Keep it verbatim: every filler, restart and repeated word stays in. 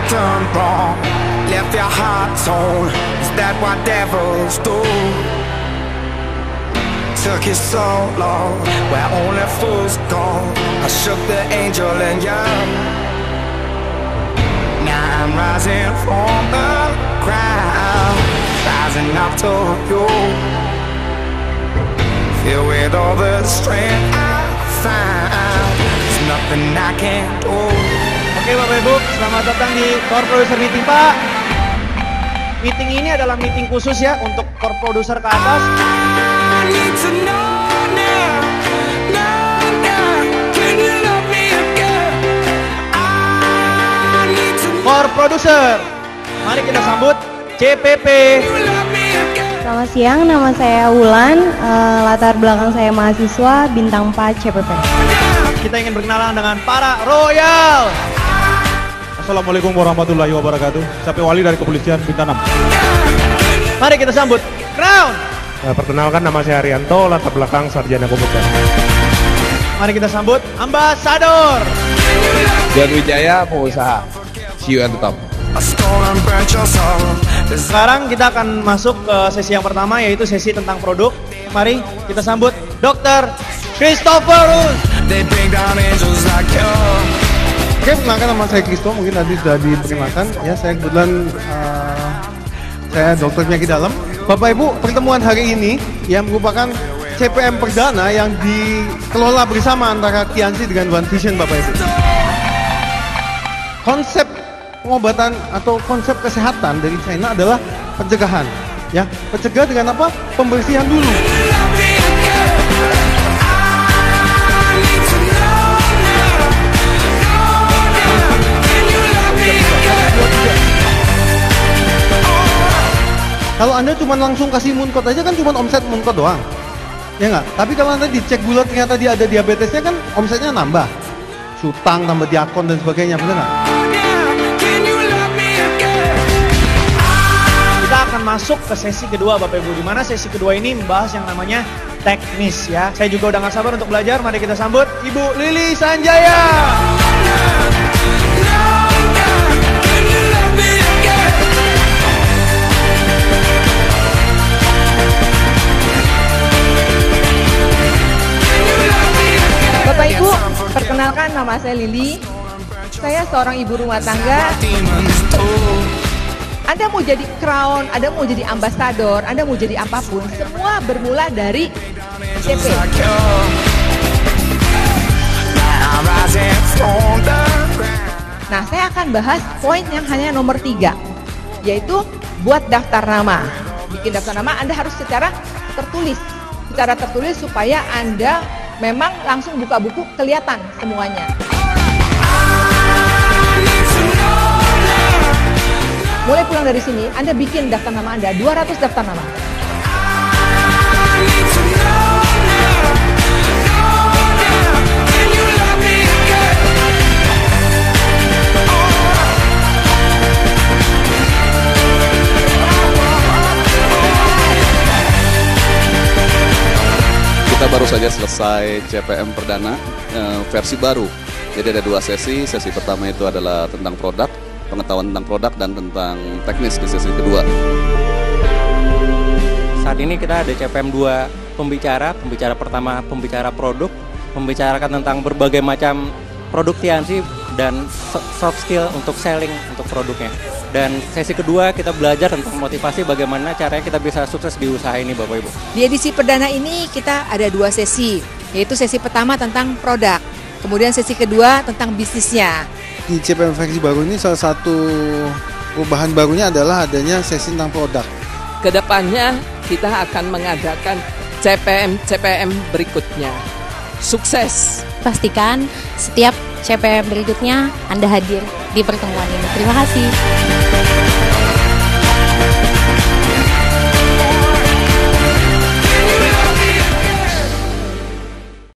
done wrong? Left your heart torn. Is that what devils do? Took you so long, where only fools go. I shook the angel in you. Now I'm rising from the ground, rising up to you. Filled with all the strength I found, there's nothing I can't do. Oke Bapak Ibu, selamat datang di Core Producer Meeting Pak. Meeting ini adalah meeting khusus ya untuk core producer ke atas. I need to know now, now, now. Can you love me again? I need to know. Core producer, mari kita sambut C P P. You love me again. Selamat siang, nama saya Wulan, uh, latar belakang saya mahasiswa bintang empat C P P. Kita ingin berkenalan dengan para Royal. Assalamualaikum warahmatullahi wabarakatuh. Saya Wali dari Kepolisian Bintang enam. Mari kita sambut Crown. Nah, perkenalkan nama saya Arianto, latar belakang Sarjana Komputer. Mari kita sambut Ambasador. John Wijaya, pengusaha. See you at the top. I stole and burnt your soul. There's Sekarang kita akan masuk ke sesi yang pertama, yaitu sesi tentang produk. Mari kita sambut Dokter Christopherus. They bring down angels like you. Oke, perkenalkan nama saya Kristo, mungkin tadi sudah diperkenalkan. Ya, saya kebetulan uh, saya dokter penyakit dalam. Bapak Ibu, pertemuan hari ini yang merupakan C P M perdana yang dikelola bersama antara Kiansi dengan One Vision, Bapak Ibu. Konsep pengobatan atau konsep kesehatan dari China adalah pencegahan. Ya, pencegah dengan apa? Pembersihan dulu. Kalau Anda cuma langsung kasih mooncode aja kan cuma omset mooncode doang. Ya nggak? Tapi kalau Anda dicek gula ternyata dia ada diabetesnya kan omsetnya nambah. Sutang, tambah diakon dan sebagainya, benar nggak? Kita akan masuk ke sesi kedua Bapak Ibu, di mana sesi kedua ini membahas yang namanya teknis ya. Saya juga udah gak sabar untuk belajar. Mari kita sambut Ibu Lili Sanjaya. Bapak Ibu, perkenalkan nama saya Lili. Saya seorang ibu rumah tangga. Anda mau jadi crown, Anda mau jadi ambasador, Anda mau jadi apapun, semua bermula dari C P. Nah, saya akan bahas poin yang hanya nomor tiga, yaitu buat daftar nama. Bikin daftar nama Anda harus secara tertulis, secara tertulis supaya Anda memang langsung buka buku kelihatan semuanya. Mulai pulang dari sini, Anda bikin daftar nama Anda, dua ratus daftar nama. Kita baru saja selesai C P M perdana eh, versi baru. Jadi ada dua sesi. Sesi pertama itu adalah tentang produk, pengetahuan tentang produk dan tentang teknis di sesi kedua. Saat ini kita ada C P M dua pembicara. Pembicara pertama pembicara produk, membicarakan tentang berbagai macam produk Tiansi dan soft skill untuk selling untuk produknya. Dan sesi kedua kita belajar tentang motivasi, bagaimana caranya kita bisa sukses di usaha ini Bapak Ibu. Di edisi perdana ini kita ada dua sesi, yaitu sesi pertama tentang produk, kemudian sesi kedua tentang bisnisnya. Di C P M versi baru ini salah satu perubahan barunya adalah adanya sesi tentang produk. Kedepannya kita akan mengadakan C P M C P M berikutnya. Sukses! Pastikan setiap C P M berikutnya Anda hadir di pertemuan ini. Terima kasih.